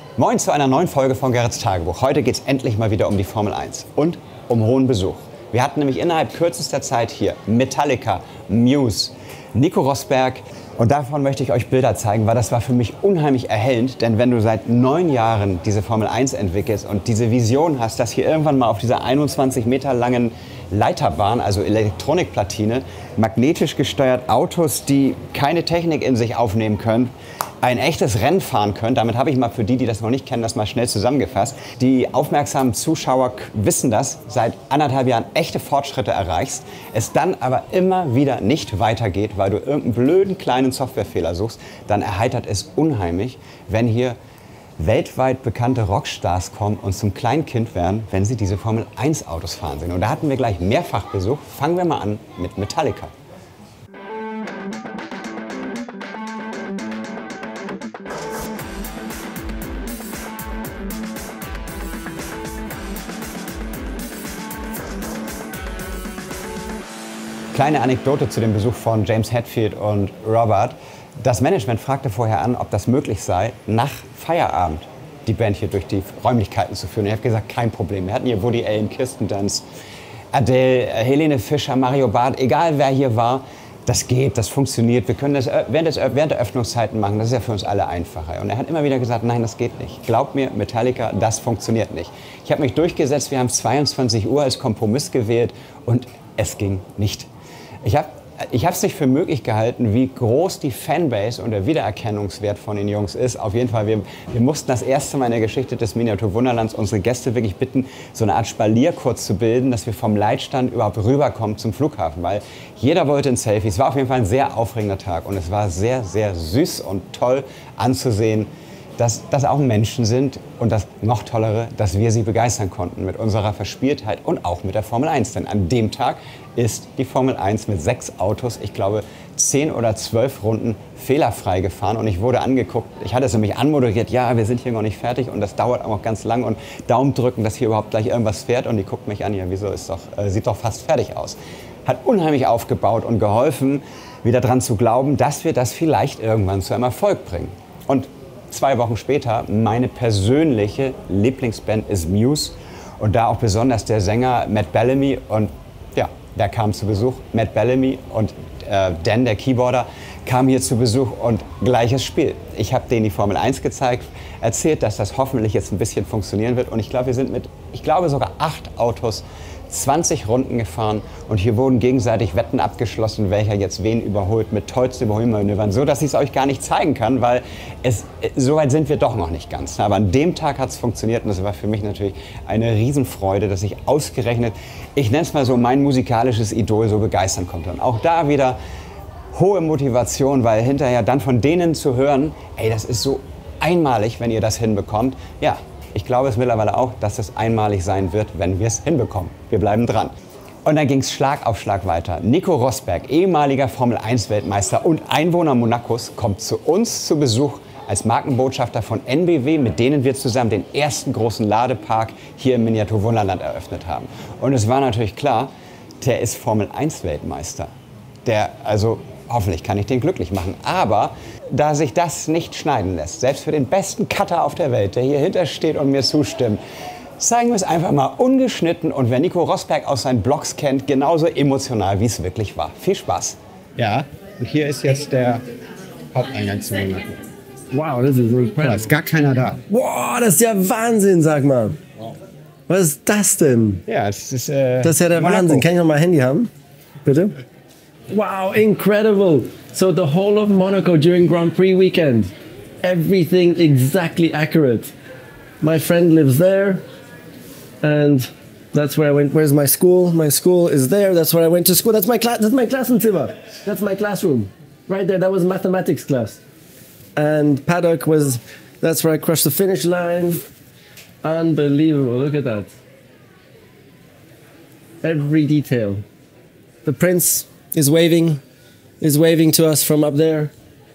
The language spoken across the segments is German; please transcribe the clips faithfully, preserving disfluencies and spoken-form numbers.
Moin zu einer neuen Folge von Gerrits Tagebuch. Heute geht es endlich mal wieder um die Formel eins und um hohen Besuch. Wir hatten nämlich innerhalb kürzester Zeit hier Metallica, Muse, Nico Rosberg. Und davon möchte ich euch Bilder zeigen, weil das war für mich unheimlich erhellend. Denn wenn du seit neun Jahren diese Formel eins entwickelst und diese Vision hast, dass hier irgendwann mal auf dieser einundzwanzig Meter langen Leiterbahn, also Elektronikplatine, magnetisch gesteuert Autos, die keine Technik in sich aufnehmen können, ein echtes Rennen fahren können. Damit habe ich mal für die, die das noch nicht kennen, das mal schnell zusammengefasst. Die aufmerksamen Zuschauer wissen das, seit anderthalb Jahren echte Fortschritte erreichst, es dann aber immer wieder nicht weitergeht, weil du irgendeinen blöden kleinen Softwarefehler suchst, dann erheitert es unheimlich, wenn hier weltweit bekannte Rockstars kommen und zum Kleinkind werden, wenn sie diese Formel eins Autos fahren sehen. Und da hatten wir gleich mehrfach Besuch. Fangen wir mal an mit Metallica. Kleine Anekdote zu dem Besuch von James Hetfield und Robert. Das Management fragte vorher an, ob das möglich sei, nach Feierabend die Band hier durch die Räumlichkeiten zu führen. Ich habe gesagt, kein Problem. Wir hatten hier Woody Allen, Kirsten Dunst, Adele, Helene Fischer, Mario Barth, egal wer hier war. Das geht, das funktioniert. Wir können das während, des, während der Öffnungszeiten machen. Das ist ja für uns alle einfacher. Und er hat immer wieder gesagt, nein, das geht nicht. Glaubt mir, Metallica, das funktioniert nicht. Ich habe mich durchgesetzt, wir haben zweiundzwanzig Uhr als Kompromiss gewählt und es ging nicht. Ich habe ich es nicht für möglich gehalten, wie groß die Fanbase und der Wiedererkennungswert von den Jungs ist. Auf jeden Fall, wir, wir mussten das erste Mal in der Geschichte des Miniatur Wunderlands unsere Gäste wirklich bitten, so eine Art Spalier kurz zu bilden, dass wir vom Leitstand überhaupt rüberkommen zum Flughafen. Weil jeder wollte ein Selfie. Es war auf jeden Fall ein sehr aufregender Tag und es war sehr, sehr süß und toll anzusehen, dass das auch Menschen sind und das noch Tollere, dass wir sie begeistern konnten mit unserer Verspieltheit und auch mit der Formel eins. Denn an dem Tag ist die Formel eins mit sechs Autos, ich glaube zehn oder zwölf Runden fehlerfrei gefahren und ich wurde angeguckt. Ich hatte es nämlich anmoderiert, ja, wir sind hier noch nicht fertig und das dauert auch noch ganz lang und Daumen drücken, dass hier überhaupt gleich irgendwas fährt und die guckt mich an, ja, wieso, ist doch, äh, sieht doch fast fertig aus. Hat unheimlich aufgebaut und geholfen, wieder dran zu glauben, dass wir das vielleicht irgendwann zu einem Erfolg bringen. Und zwei Wochen später, meine persönliche Lieblingsband ist Muse und da auch besonders der Sänger Matt Bellamy und ja, der kam zu Besuch. Matt Bellamy und äh, Dan, der Keyboarder, kam hier zu Besuch und gleiches Spiel. Ich habe denen die Formel eins gezeigt, erzählt, dass das hoffentlich jetzt ein bisschen funktionieren wird und ich glaube, wir sind mit, ich glaube sogar acht Autos zwanzig Runden gefahren und hier wurden gegenseitig Wetten abgeschlossen, welcher jetzt wen überholt mit tollsten Überholmanövern, so dass ich es euch gar nicht zeigen kann, weil es, so weit sind wir doch noch nicht ganz. Aber an dem Tag hat es funktioniert und das war für mich natürlich eine Riesenfreude, dass ich ausgerechnet, ich nenne es mal so, mein musikalisches Idol so begeistern konnte. Und auch da wieder hohe Motivation, weil hinterher dann von denen zu hören, ey, das ist so einmalig, wenn ihr das hinbekommt, ja. Ich glaube es mittlerweile auch, dass es einmalig sein wird, wenn wir es hinbekommen. Wir bleiben dran. Und dann ging es Schlag auf Schlag weiter. Nico Rosberg, ehemaliger Formel eins Weltmeister und Einwohner Monacos, kommt zu uns zu Besuch als Markenbotschafter von N B W, mit denen wir zusammen den ersten großen Ladepark hier im Miniatur Wunderland eröffnet haben. Und es war natürlich klar, der ist Formel eins Weltmeister. Der, also hoffentlich kann ich den glücklich machen. Aber da sich das nicht schneiden lässt, selbst für den besten Cutter auf der Welt, der hier hinter steht und mir zustimmt, zeigen wir es einfach mal ungeschnitten und wer Nico Rosberg aus seinen Blogs kennt, genauso emotional, wie es wirklich war. Viel Spaß. Ja, und hier ist jetzt der Haupteingang zu Monaco. Wow, das ist incredible. Da ist gar keiner da. Wow, das ist ja Wahnsinn, sag mal. Was ist das denn? Ja, es ist äh, Das ist ja der Monaco. Wahnsinn. Kann ich noch mal ein Handy haben? Bitte? Wow, incredible. So the whole of Monaco during Grand Prix weekend. Everything exactly accurate. My friend lives there and that's where I went. Where's my school? My school is there. That's where I went to school. That's my class. That's my Klassenzimmer. That's my classroom. Right there. That was mathematics class. And paddock was, that's where I crossed the finish line. Unbelievable. Look at that. Every detail. The prince is waving, is waving to us from up there.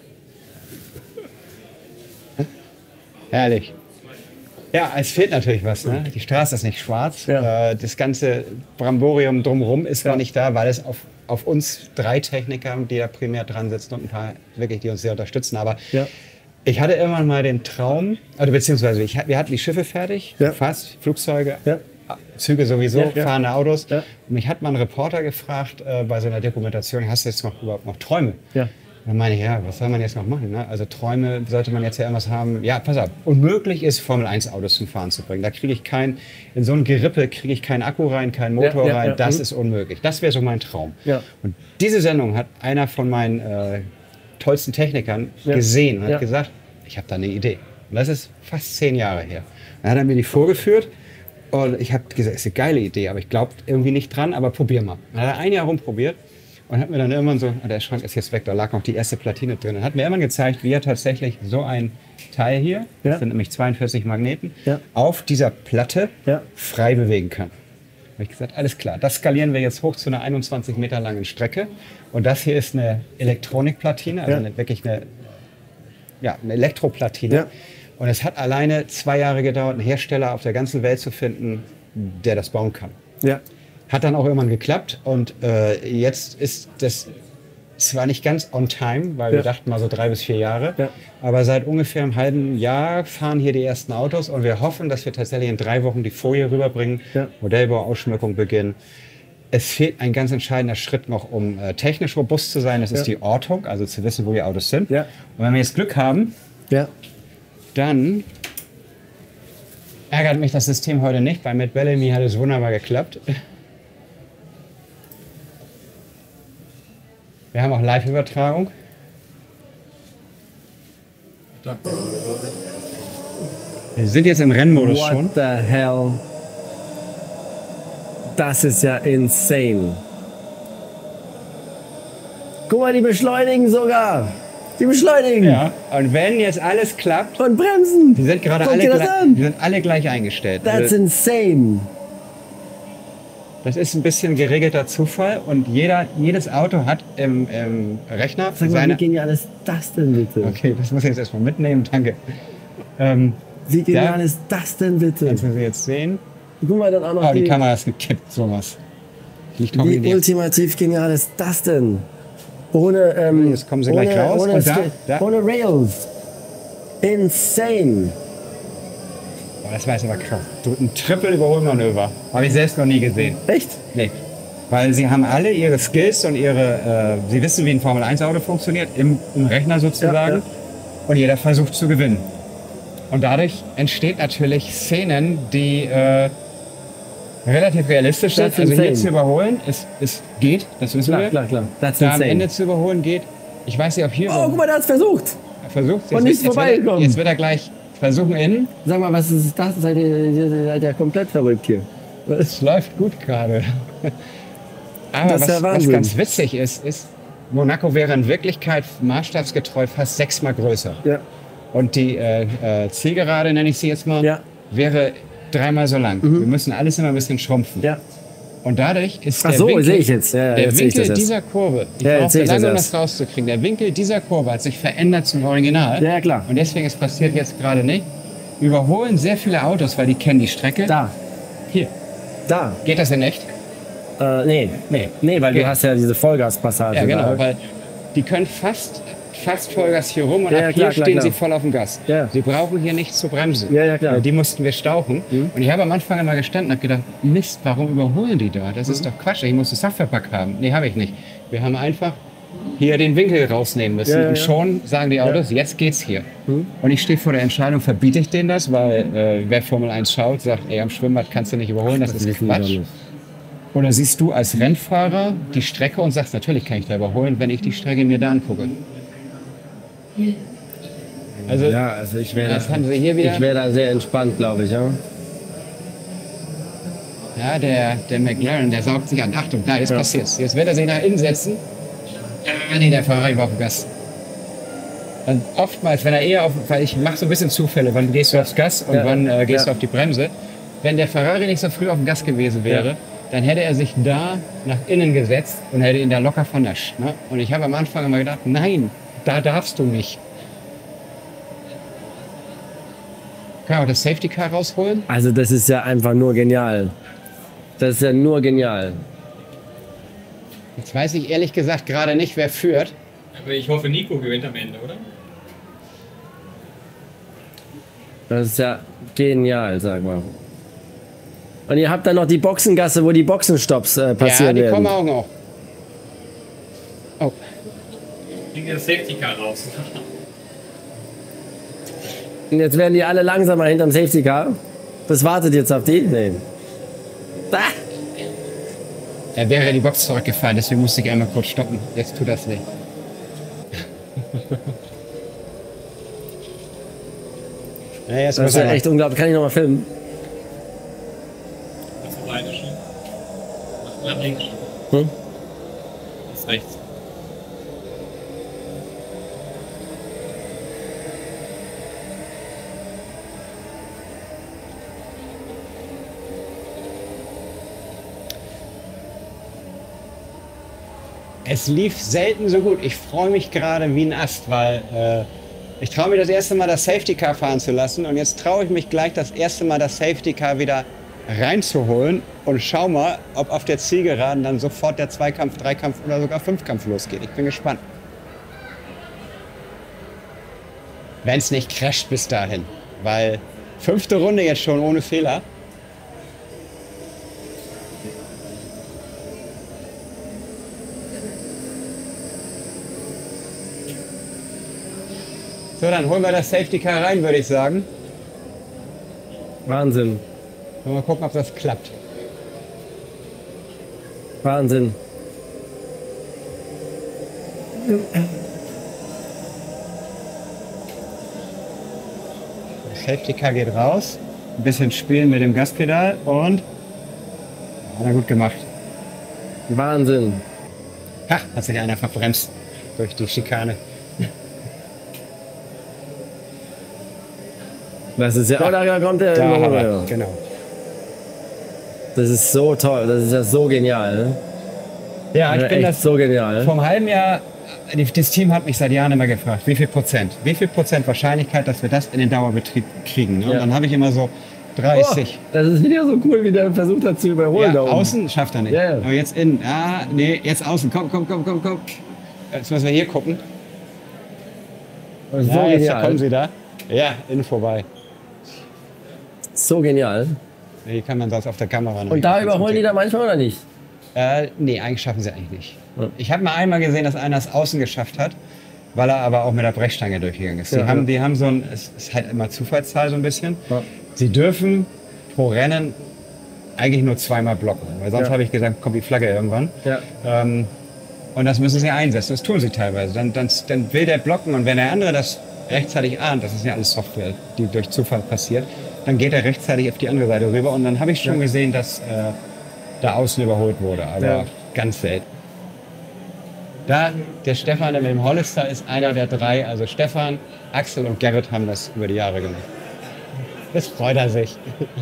Herrlich. Ja, es fehlt natürlich was. Ne? Die Straße ist nicht schwarz. Ja. Äh, das ganze Bramborium drumherum ist Ja. noch nicht da, weil es auf, auf uns drei Techniker, die da primär dran sitzen und ein paar wirklich, die uns sehr unterstützen. Aber Ja. Ich hatte irgendwann mal den Traum, also beziehungsweise ich, wir hatten die Schiffe fertig, Ja. fast, Flugzeuge, Ja. Züge sowieso, Ja, ja. fahrende Autos. Ja. Und mich hat mal ein Reporter gefragt äh, bei so einer Dokumentation, hast du jetzt noch überhaupt noch Träume? Ja. Dann meine ich, ja, was soll man jetzt noch machen? Ne? Also Träume sollte man jetzt ja irgendwas haben. Ja, pass auf, unmöglich ist, Formel eins Autos zum Fahren zu bringen. Da kriege ich kein, in so ein Gerippe kriege ich keinen Akku rein, keinen Motor Ja, ja, rein. ja. Das Mhm. ist unmöglich. Das wäre so mein Traum. Ja. Und diese Sendung hat einer von meinen äh, tollsten Technikern Ja. gesehen und hat Ja. gesagt, ich habe da eine Idee. Und das ist fast zehn Jahre her. Dann hat er mir die vorgeführt und ich habe gesagt, das ist eine geile Idee, aber ich glaube irgendwie nicht dran, aber probier mal. Dann hat er ein Jahr rumprobiert und hat mir dann irgendwann so, oh, der Schrank ist jetzt weg, da lag noch die erste Platine drin. Und hat mir irgendwann gezeigt, wie er tatsächlich so ein Teil hier, Ja. das sind nämlich zweiundvierzig Magneten, Ja. auf dieser Platte Ja. frei bewegen kann. Da habe ich gesagt, alles klar, das skalieren wir jetzt hoch zu einer einundzwanzig Meter langen Strecke. Und das hier ist eine Elektronikplatine, also Ja. eine, wirklich eine, ja, eine Elektroplatine. Ja. Und es hat alleine zwei Jahre gedauert, einen Hersteller auf der ganzen Welt zu finden, der das bauen kann. Ja. Hat dann auch irgendwann geklappt und äh, jetzt ist das zwar nicht ganz on time, weil Ja. wir dachten mal so drei bis vier Jahre, Ja. aber seit ungefähr einem halben Jahr fahren hier die ersten Autos und wir hoffen, dass wir tatsächlich in drei Wochen die Folie rüberbringen, Ja. Modellbau, Ausschmückung beginnen. Es fehlt ein ganz entscheidender Schritt noch, um äh, technisch robust zu sein, das ist Ja. die Ortung, also zu wissen, wo die Autos sind. Ja. Und wenn wir jetzt Glück haben, Ja. dann ärgert mich das System heute nicht. Bei Matt Bellamy hat es wunderbar geklappt. Wir haben auch Live-Übertragung. Wir sind jetzt im Rennmodus What schon. the hell? Das ist ja insane. Guck mal, die beschleunigen sogar. Die beschleunigen. Ja. Und wenn jetzt alles klappt, Und bremsen. die sind gerade Guck alle, dir das gleich- an. die sind alle gleich eingestellt. That's Also, insane. das ist ein bisschen geregelter Zufall und jeder, jedes Auto hat im, im Rechner Sag mal, wie seine... genial ist das denn bitte? Okay, das muss ich jetzt erstmal mitnehmen, danke. Ähm, Wie genial Ja. ist das denn bitte? Kannst du sie jetzt sehen? Guck mal dann auch noch Oh, die die, Kamera ist gekippt, sowas. Liegt noch in wie dir. ultimativ genial ist das denn? Ohne, ähm, Jetzt kommen sie ohne, gleich raus. Ohne, Und da, Sti- da. ohne Rails. Insane. Oh, das war jetzt aber krass. Du, ein Triple-Überholmanöver. Habe ich selbst noch nie gesehen. Echt? Nee. Weil sie haben alle ihre Skills und ihre, äh, sie wissen, wie ein Formel eins Auto funktioniert, im, im Rechner sozusagen. Ja, ja. Und jeder versucht zu gewinnen. Und dadurch entsteht natürlich Szenen, die äh, relativ realistisch sind. That's Also hier insane. zu überholen, es, es geht, das wissen Klar, wir. klar, klar. That's Da am insane. Ende zu überholen geht. Ich weiß nicht, ob hier Oh, guck mal, der hat's versucht. versucht. Jetzt Und nicht wird- jetzt wird er- vorbeigekommen. Jetzt wird er gleich versuchen innen. Sag mal, was ist das? Seid ihr, ihr seid ja komplett verrückt hier. Es läuft gut gerade. Aber Das ist ja was, was Wahnsinn. ganz witzig ist, ist, Monaco wäre in Wirklichkeit maßstabsgetreu fast sechsmal größer. Ja. Und die äh, äh, Zielgerade, nenne ich sie jetzt mal, Ja. wäre dreimal so lang. Wir müssen alles immer ein bisschen schrumpfen. Ja. Und dadurch ist Ach der so, Winkel, sehe ich jetzt. Ja, ja, der jetzt sehe ich Winkel das erst. dieser Kurve, ich Ja, jetzt brauchte sehe ich das lange, um erst. das rauszukriegen, der Winkel dieser Kurve hat sich verändert zum Original. Ja, klar. Und deswegen, es passiert jetzt gerade nicht. Überholen sehr viele Autos, weil die kennen die Strecke. Da. Hier. Da. Geht das denn echt? Äh, nee. Nee. Nee, weil Okay. du hast ja diese Vollgaspassage. Ja, genau, da. weil die können fast, fast Vollgas hier rum und Ja, ab ja, hier klar, klar, stehen klar. sie voll auf dem Gas. Ja. Sie brauchen hier nicht zu bremsen. Ja, ja, klar. Mhm. Weil die mussten wir stauchen. Und ich habe am Anfang immer gestanden und habe gedacht, Mist, warum überholen die da? Das Mhm. ist doch Quatsch, ich muss das Softwarepack haben. Nee, habe ich nicht. Wir haben einfach hier den Winkel rausnehmen müssen. Ja, ja, Und ja. schon sagen die Autos, jetzt geht's hier. Und ich stehe vor der Entscheidung, verbiete ich denen das? Weil äh, wer Formel eins schaut, sagt, ey, am Schwimmbad kannst du nicht überholen, das, ist wissen die doch Quatsch. nicht. Oder siehst du als Rennfahrer die Strecke und sagst, natürlich kann ich da überholen, wenn ich die Strecke mir da angucke. Also, Ja, also ich wäre das haben sie hier wieder. ich wäre da sehr entspannt, glaube ich. Ja? Ja, der, der McLaren, der saugt sich an. Achtung, da, jetzt Ja. passiert's. Jetzt wird er sich nach innen setzen. Ah, nee, der Ferrari war auf dem Gas. Und oftmals, wenn er eher auf, weil ich mache so ein bisschen Zufälle, wann gehst du aufs Gas und Ja. wann äh, gehst Ja. du auf die Bremse. Wenn der Ferrari nicht so früh auf dem Gas gewesen wäre, Ja. dann hätte er sich da nach innen gesetzt und hätte ihn da locker vernascht. Ne? Und ich habe am Anfang immer gedacht, nein, da darfst du nicht. Kann auch das Safety Car rausholen? Also das ist ja einfach nur genial. Das ist ja nur genial. Jetzt weiß ich ehrlich gesagt gerade nicht, wer führt. Aber ich hoffe, Nico gewinnt am Ende, oder? Das ist ja genial, sag mal. Und ihr habt dann noch die Boxengasse, wo die Boxenstopps äh, passieren werden. Ja, die kommen auch noch. Oh. Ging der Safety Car raus. Und jetzt werden die alle langsamer hinterm Safety Car. Das wartet jetzt auf die. Nee. Ah. Er wäre in die Box zurückgefallen, deswegen musste ich einmal kurz stoppen. Jetzt tut das nicht. Ja, jetzt Das ist ja echt unglaublich. Kann ich noch mal filmen? Das ist alleine schon. Nach links. Hm? Das ist rechts. Es lief selten so gut. Ich freue mich gerade wie ein Ast, weil äh, ich traue mich das erste Mal das Safety Car fahren zu lassen und jetzt traue ich mich gleich das erste Mal das Safety Car wieder reinzuholen und schau mal, ob auf der Zielgeraden dann sofort der Zweikampf, Dreikampf oder sogar Fünfkampf losgeht. Ich bin gespannt. Wenn es nicht crasht bis dahin, weil fünfte Runde jetzt schon ohne Fehler. So, dann holen wir das Safety Car rein, würde ich sagen. Wahnsinn. Mal gucken, ob das klappt. Wahnsinn. Das Safety Car geht raus. Ein bisschen spielen mit dem Gaspedal und hat er gut gemacht. Wahnsinn. Ha, hat sich einer verbremst durch die Schikane. Das ist ja. Oh, da kommt der. Da oh, haben wir, ja. genau. Das ist so toll. Das ist ja so genial. Ne? Ja, ich Ja, bin echt das so genial. vor einem halben Jahr, die- das Team hat mich seit Jahren immer gefragt, wie viel Prozent, wie viel Prozent Wahrscheinlichkeit, dass wir das in den Dauerbetrieb kriegen. Ne? Und Ja. dann habe ich immer so Oh, dreißig. das ist wieder so cool, wie der versucht hat zu überholen. Ja, da oben. außen schafft er nicht. Ja, ja. Aber jetzt innen. Ah, nee, jetzt außen. Komm, komm, komm, komm, komm. Jetzt müssen wir hier gucken. Das ist so Ja, jetzt genial. kommen sie da. Ja, innen vorbei. So genial. Hier kann man sonst auf der Kamera noch Und nicht da konzentrieren. überholen die da manchmal oder nicht? Äh, nee, eigentlich schaffen sie eigentlich nicht. Ja. Ich habe mal einmal gesehen, dass einer es außen geschafft hat, weil er aber auch mit der Brechstange durchgegangen ist. Die, Ja, haben, ja. die haben so ein, es ist halt immer Zufallszahl so ein bisschen. Ja. Sie dürfen pro Rennen eigentlich nur zweimal blocken, weil sonst Ja. habe ich gesagt, kommt die Flagge irgendwann. Ja. Ähm, und das müssen sie einsetzen, das tun sie teilweise. Dann, dann, dann will der blocken und wenn der andere das rechtzeitig ahnt, das ist ja alles Software, die durch Zufall passiert, dann geht er rechtzeitig auf die andere Seite rüber und dann habe ich schon Ja. gesehen, dass äh, da außen überholt wurde, aber Ja. ganz selten. Da, der Stefan, der mit dem Hollister ist einer der drei, also Stefan, Axel und Gerrit haben das über die Jahre gemacht. Das freut er sich.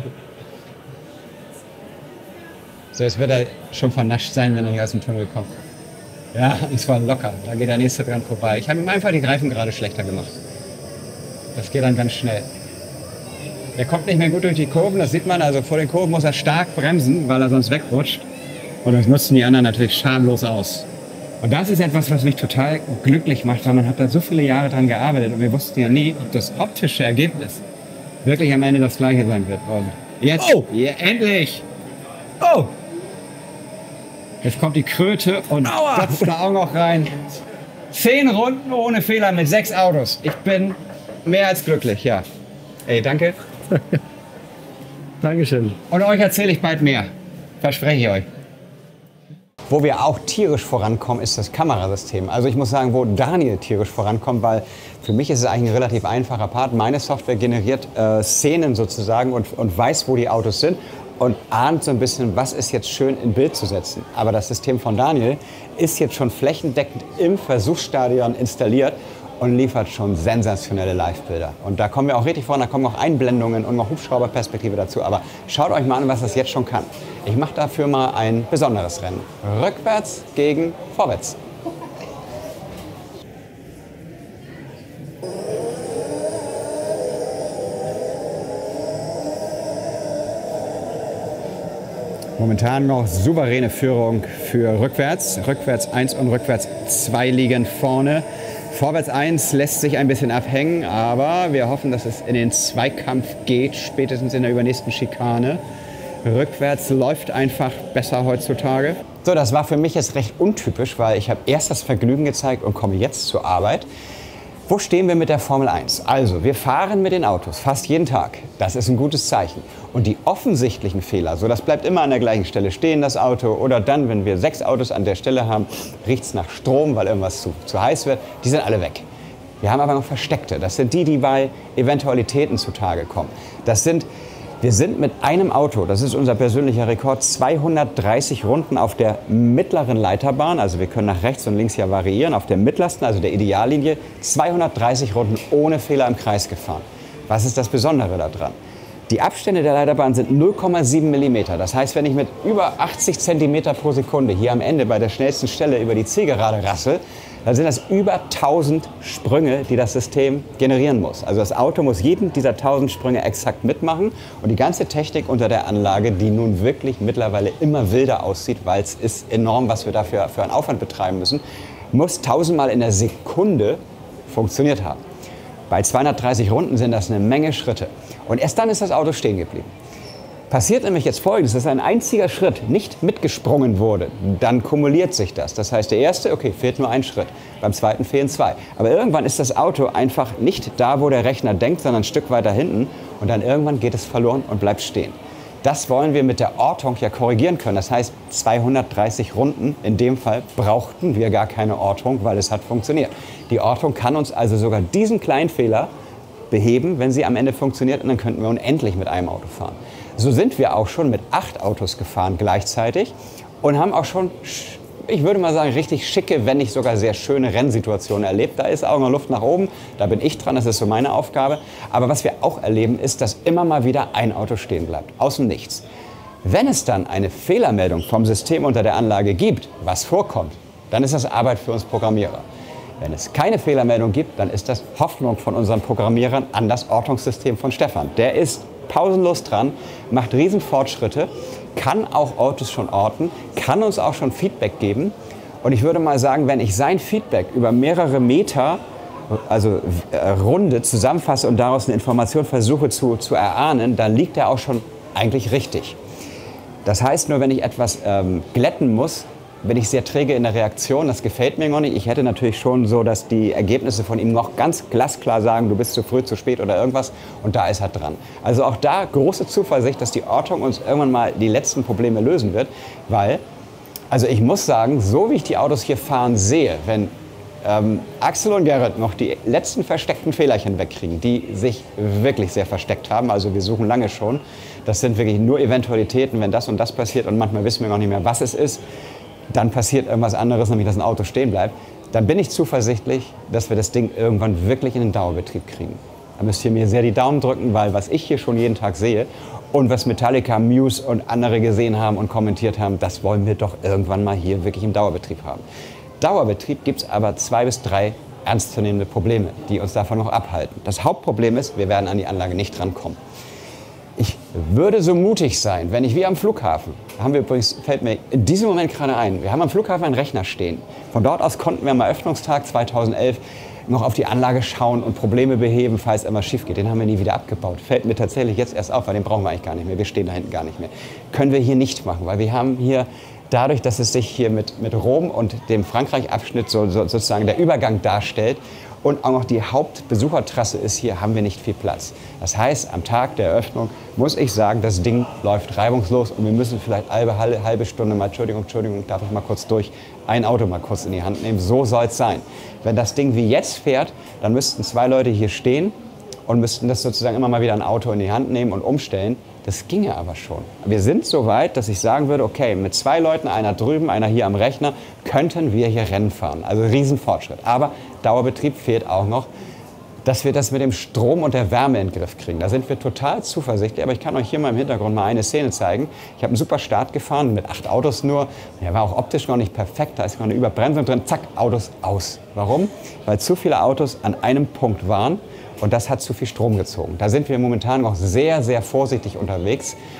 So, jetzt wird er schon vernascht sein, wenn er hier aus dem Tunnel kommt. Ja, und zwar locker. Da geht der nächste dran vorbei. Ich habe ihm einfach die Reifen gerade schlechter gemacht. Das geht dann ganz schnell. Er kommt nicht mehr gut durch die Kurven, das sieht man. Also vor den Kurven muss er stark bremsen, weil er sonst wegrutscht. Und das nutzen die anderen natürlich schamlos aus. Und das ist etwas, was mich total glücklich macht, weil man hat da so viele Jahre dran gearbeitet und wir wussten ja nie, ob das optische Ergebnis wirklich am Ende das gleiche sein wird. Und jetzt, Oh! ja, endlich! Oh! Jetzt kommt die Kröte und Aua! platzt da auch noch rein. Zehn Runden ohne Fehler mit sechs Autos. Ich bin mehr als glücklich, ja. Ey, danke. Dankeschön. Und euch erzähle ich bald mehr. Verspreche ich euch. Wo wir auch tierisch vorankommen, ist das Kamerasystem. Also ich muss sagen, wo Daniel tierisch vorankommt, weil für mich ist es eigentlich ein relativ einfacher Part. Meine Software generiert äh, Szenen sozusagen und, und weiß, wo die Autos sind und ahnt so ein bisschen, was ist jetzt schön in Bild zu setzen. Aber das System von Daniel ist jetzt schon flächendeckend im Versuchsstadion installiert und liefert schon sensationelle Live-Bilder. Und da kommen wir auch richtig voran, da kommen noch Einblendungen und noch Hubschrauberperspektive dazu. Aber schaut euch mal an, was das jetzt schon kann. Ich mache dafür mal ein besonderes Rennen. Rückwärts gegen vorwärts. Momentan noch souveräne Führung für rückwärts. Rückwärts eins und rückwärts zwei liegen vorne. Vorwärts eins lässt sich ein bisschen abhängen, aber wir hoffen, dass es in den Zweikampf geht, spätestens in der übernächsten Schikane. Rückwärts läuft einfach besser heutzutage. So, das war für mich jetzt recht untypisch, weil ich habe erst das Vergnügen gezeigt und komme jetzt zur Arbeit. Wo stehen wir mit der Formel eins? Also, wir fahren mit den Autos fast jeden Tag. Das ist ein gutes Zeichen. Und die offensichtlichen Fehler, so das bleibt immer an der gleichen Stelle stehen, das Auto, oder dann, wenn wir sechs Autos an der Stelle haben, riecht es nach Strom, weil irgendwas zu, zu heiß wird, die sind alle weg. Wir haben aber noch versteckte. Das sind die, die bei Eventualitäten zutage kommen. Das sind Wir sind mit einem Auto, das ist unser persönlicher Rekord, zweihundertdreißig Runden auf der mittleren Leiterbahn, also wir können nach rechts und links ja variieren, auf der mittlersten, also der Ideallinie, zweihundertdreißig Runden ohne Fehler im Kreis gefahren. Was ist das Besondere daran? Die Abstände der Leiterbahn sind null Komma sieben Millimeter. Das heißt, wenn ich mit über achtzig Zentimeter pro Sekunde hier am Ende bei der schnellsten Stelle über die Zielgerade rassel, dann sind das über tausend Sprünge, die das System generieren muss. Also das Auto muss jeden dieser tausend Sprünge exakt mitmachen und die ganze Technik unter der Anlage, die nun wirklich mittlerweile immer wilder aussieht, weil es ist enorm, was wir dafür für einen Aufwand betreiben müssen, muss tausendmal in der Sekunde funktioniert haben. Bei zweihundertdreißig Runden sind das eine Menge Schritte. Und erst dann ist das Auto stehen geblieben. Passiert nämlich jetzt Folgendes, dass ein einziger Schritt nicht mitgesprungen wurde, dann kumuliert sich das. Das heißt, der erste, okay, fehlt nur ein Schritt, beim zweiten fehlen zwei. Aber irgendwann ist das Auto einfach nicht da, wo der Rechner denkt, sondern ein Stück weiter hinten und dann irgendwann geht es verloren und bleibt stehen. Das wollen wir mit der Ortung ja korrigieren können. Das heißt, zweihundertdreißig Runden, in dem Fall brauchten wir gar keine Ortung, weil es hat funktioniert. Die Ortung kann uns also sogar diesen kleinen Fehler beheben, wenn sie am Ende funktioniert, und dann könnten wir unendlich mit einem Auto fahren. So sind wir auch schon mit acht Autos gefahren gleichzeitig und haben auch schon, ich würde mal sagen, richtig schicke, wenn nicht sogar sehr schöne Rennsituationen erlebt. Da ist auch noch Luft nach oben, da bin ich dran, das ist so meine Aufgabe. Aber was wir auch erleben, ist, dass immer mal wieder ein Auto stehen bleibt, aus dem Nichts. Wenn es dann eine Fehlermeldung vom System unter der Anlage gibt, was vorkommt, dann ist das Arbeit für uns Programmierer. Wenn es keine Fehlermeldung gibt, dann ist das Hoffnung von unseren Programmierern an das Ortungssystem von Stefan. Der ist pausenlos dran, macht riesen Fortschritte, kann auch Autos schon orten, kann uns auch schon Feedback geben. Und ich würde mal sagen, wenn ich sein Feedback über mehrere Meter, also äh, Runde zusammenfasse und daraus eine Information versuche zu, zu erahnen, dann liegt er auch schon eigentlich richtig. Das heißt nur, wenn ich etwas ähm, glätten muss, bin ich sehr träge in der Reaktion, das gefällt mir noch nicht. Ich hätte natürlich schon so, dass die Ergebnisse von ihm noch ganz glasklar sagen, du bist zu früh, zu spät oder irgendwas, und da ist er dran. Also auch da große Zuversicht, dass die Ortung uns irgendwann mal die letzten Probleme lösen wird, weil, also ich muss sagen, so wie ich die Autos hier fahren sehe, wenn ähm, Axel und Gerrit noch die letzten versteckten Fehlerchen wegkriegen, die sich wirklich sehr versteckt haben, also wir suchen lange schon, das sind wirklich nur Eventualitäten, wenn das und das passiert und manchmal wissen wir noch nicht mehr, was es ist, dann passiert irgendwas anderes, nämlich dass ein Auto stehen bleibt, dann bin ich zuversichtlich, dass wir das Ding irgendwann wirklich in den Dauerbetrieb kriegen. Da müsst ihr mir sehr die Daumen drücken, weil was ich hier schon jeden Tag sehe und was Metallica, Muse und andere gesehen haben und kommentiert haben, das wollen wir doch irgendwann mal hier wirklich im Dauerbetrieb haben. Dauerbetrieb gibt es aber zwei bis drei ernstzunehmende Probleme, die uns davon noch abhalten. Das Hauptproblem ist, wir werden an die Anlage nicht rankommen. Ich würde so mutig sein, wenn ich wie am Flughafen, haben wir übrigens, fällt mir in diesem Moment gerade ein, wir haben am Flughafen einen Rechner stehen. Von dort aus konnten wir am Eröffnungstag zweitausendelf noch auf die Anlage schauen und Probleme beheben, falls irgendwas schief geht. Den haben wir nie wieder abgebaut. Fällt mir tatsächlich jetzt erst auf, weil den brauchen wir eigentlich gar nicht mehr. Wir stehen da hinten gar nicht mehr. Können wir hier nicht machen, weil wir haben hier, dadurch, dass es sich hier mit, mit Rom und dem Frankreich-Abschnitt so, so, sozusagen der Übergang darstellt, und auch noch die Hauptbesuchertrasse ist hier, haben wir nicht viel Platz. Das heißt, am Tag der Eröffnung muss ich sagen, das Ding läuft reibungslos und wir müssen vielleicht halbe, halbe Stunde mal, Entschuldigung, Entschuldigung, darf ich mal kurz durch, ein Auto mal kurz in die Hand nehmen. So soll es sein. Wenn das Ding wie jetzt fährt, dann müssten zwei Leute hier stehen und müssten das sozusagen immer mal wieder ein Auto in die Hand nehmen und umstellen. Das ginge aber schon. Wir sind so weit, dass ich sagen würde, okay, mit zwei Leuten, einer drüben, einer hier am Rechner, könnten wir hier Rennen fahren. Also Riesenfortschritt. Aber Dauerbetrieb fehlt auch noch, dass wir das mit dem Strom und der Wärme in den Griff kriegen. Da sind wir total zuversichtlich. Aber ich kann euch hier mal im Hintergrund mal eine Szene zeigen. Ich habe einen super Start gefahren mit acht Autos nur. Der war auch optisch noch nicht perfekt. Da ist noch eine Überbremsung drin. Zack, Autos aus. Warum? Weil zu viele Autos an einem Punkt waren. Und das hat zu viel Strom gezogen. Da sind wir momentan noch sehr, sehr vorsichtig unterwegs.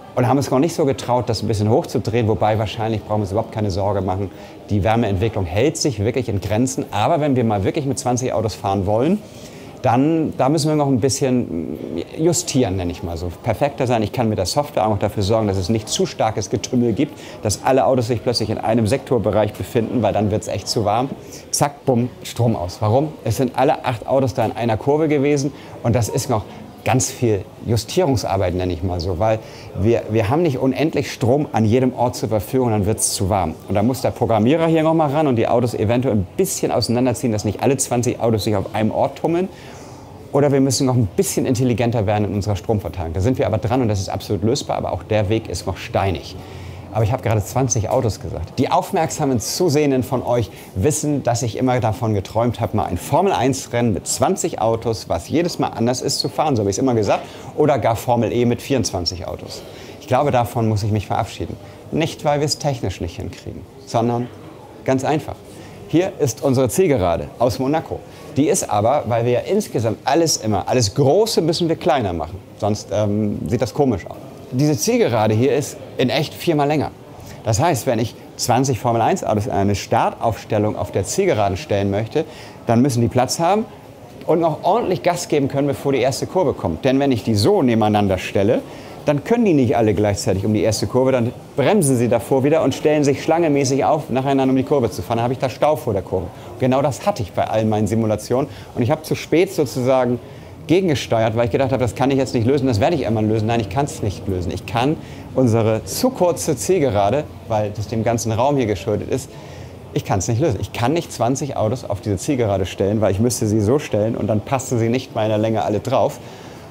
Und haben uns noch nicht so getraut, das ein bisschen hochzudrehen, wobei wahrscheinlich brauchen wir uns überhaupt keine Sorge machen. Die Wärmeentwicklung hält sich wirklich in Grenzen. Aber wenn wir mal wirklich mit zwanzig Autos fahren wollen, dann da müssen wir noch ein bisschen justieren, nenne ich mal so. Perfekter sein. Ich kann mit der Software auch noch dafür sorgen, dass es nicht zu starkes Getümmel gibt, dass alle Autos sich plötzlich in einem Sektorbereich befinden, weil dann wird es echt zu warm. Zack, bumm, Strom aus. Warum? Es sind alle acht Autos da in einer Kurve gewesen und das ist noch ganz viel Justierungsarbeit, nenne ich mal so, weil wir, wir haben nicht unendlich Strom an jedem Ort zur Verfügung, dann wird es zu warm. Und da muss der Programmierer hier noch mal ran und die Autos eventuell ein bisschen auseinanderziehen, dass nicht alle zwanzig Autos sich auf einem Ort tummeln. Oder wir müssen noch ein bisschen intelligenter werden in unserer Stromverteilung. Da sind wir aber dran und das ist absolut lösbar, aber auch der Weg ist noch steinig. Aber ich habe gerade zwanzig Autos gesagt. Die aufmerksamen Zusehenden von euch wissen, dass ich immer davon geträumt habe, mal ein Formel eins Rennen mit zwanzig Autos, was jedes Mal anders ist, zu fahren, so habe ich es immer gesagt. Oder gar Formel E mit vierundzwanzig Autos. Ich glaube, davon muss ich mich verabschieden. Nicht, weil wir es technisch nicht hinkriegen, sondern ganz einfach. Hier ist unsere Zielgerade aus Monaco. Die ist aber, weil wir ja insgesamt alles immer, alles Große müssen wir kleiner machen. Sonst ähm, sieht das komisch aus. Diese Zielgerade hier ist in echt viermal länger. Das heißt, wenn ich zwanzig Formel eins Autos in eine Startaufstellung auf der Zielgeraden stellen möchte, dann müssen die Platz haben und noch ordentlich Gas geben können, bevor die erste Kurve kommt. Denn wenn ich die so nebeneinander stelle, dann können die nicht alle gleichzeitig um die erste Kurve, dann bremsen sie davor wieder und stellen sich schlangemäßig auf, nacheinander um die Kurve zu fahren. Dann habe ich da Stau vor der Kurve. Genau das hatte ich bei allen meinen Simulationen und ich habe zu spät sozusagen gegengesteuert, weil ich gedacht habe, das kann ich jetzt nicht lösen, das werde ich irgendwann lösen. Nein, ich kann es nicht lösen. Ich kann unsere zu kurze Zielgerade, weil das dem ganzen Raum hier geschuldet ist, ich kann es nicht lösen. Ich kann nicht zwanzig Autos auf diese Zielgerade stellen, weil ich müsste sie so stellen und dann passen sie nicht meiner Länge alle drauf,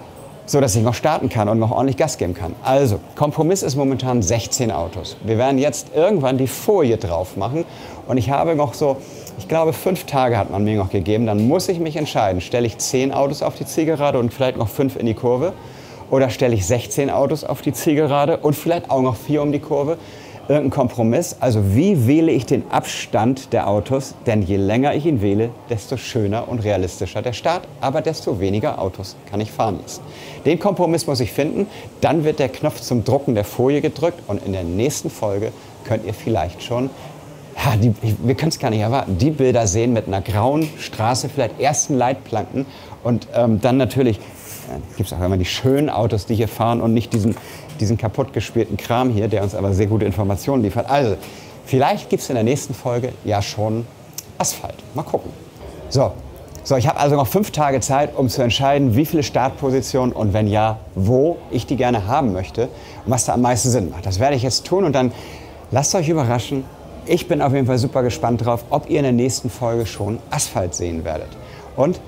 so dass ich noch starten kann und noch ordentlich Gas geben kann. Also, Kompromiss ist momentan sechzehn Autos. Wir werden jetzt irgendwann die Folie drauf machen und ich habe noch so, ich glaube, fünf Tage hat man mir noch gegeben. Dann muss ich mich entscheiden, stelle ich zehn Autos auf die Zielgerade und vielleicht noch fünf in die Kurve oder stelle ich sechzehn Autos auf die Zielgerade und vielleicht auch noch vier um die Kurve. Irgendein Kompromiss. Also wie wähle ich den Abstand der Autos? Denn je länger ich ihn wähle, desto schöner und realistischer der Start, aber desto weniger Autos kann ich fahren lassen. Den Kompromiss muss ich finden. Dann wird der Knopf zum Drucken der Folie gedrückt und in der nächsten Folge könnt ihr vielleicht schon, ja, die, wir können es gar nicht erwarten, die Bilder sehen mit einer grauen Straße, vielleicht ersten Leitplanken und ähm, dann natürlich äh, gibt es auch immer die schönen Autos, die hier fahren und nicht diesen diesen kaputt gespielten Kram hier, der uns aber sehr gute Informationen liefert. Also, vielleicht gibt es in der nächsten Folge ja schon Asphalt. Mal gucken. So, so ich habe also noch fünf Tage Zeit, um zu entscheiden, wie viele Startpositionen und wenn ja, wo ich die gerne haben möchte und was da am meisten Sinn macht. Das werde ich jetzt tun und dann lasst euch überraschen. Ich bin auf jeden Fall super gespannt drauf, ob ihr in der nächsten Folge schon Asphalt sehen werdet. Und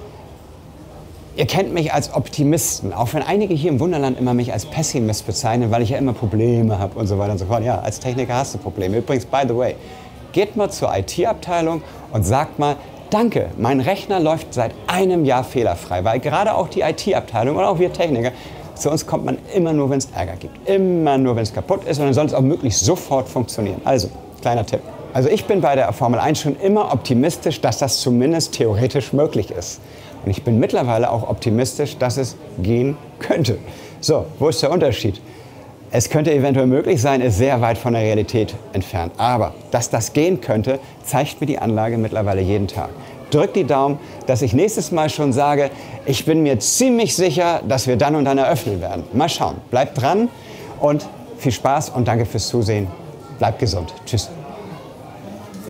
ihr kennt mich als Optimisten, auch wenn einige hier im Wunderland immer mich als Pessimist bezeichnen, weil ich ja immer Probleme habe und so weiter und so fort. Ja, als Techniker hast du Probleme. Übrigens, by the way, geht mal zur I T-Abteilung und sagt mal, danke, mein Rechner läuft seit einem Jahr fehlerfrei, weil gerade auch die I T-Abteilung und auch wir Techniker, zu uns kommt man immer nur, wenn es Ärger gibt. Immer nur, wenn es kaputt ist und dann soll es auch möglichst sofort funktionieren. Also, kleiner Tipp. Also ich bin bei der Formel eins schon immer optimistisch, dass das zumindest theoretisch möglich ist. Und ich bin mittlerweile auch optimistisch, dass es gehen könnte. So, wo ist der Unterschied? Es könnte eventuell möglich sein, ist sehr weit von der Realität entfernt. Aber dass das gehen könnte, zeigt mir die Anlage mittlerweile jeden Tag. Drückt die Daumen, dass ich nächstes Mal schon sage, ich bin mir ziemlich sicher, dass wir dann und dann eröffnen werden. Mal schauen. Bleibt dran und viel Spaß und danke fürs Zusehen. Bleibt gesund. Tschüss.